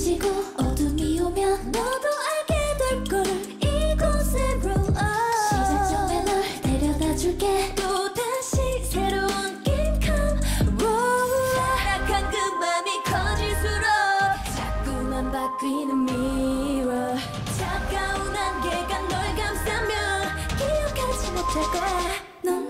지고 어둠이 오면 너도 알게 될 거를 이곳으로 시작점에 널 데려다 줄게 또다시 새로운 게임 come 타락한 그 맘이 커질수록 자꾸만 바뀌는 mirror 차가운 안개가 널 감싸면 기억하지 못할 거야 넌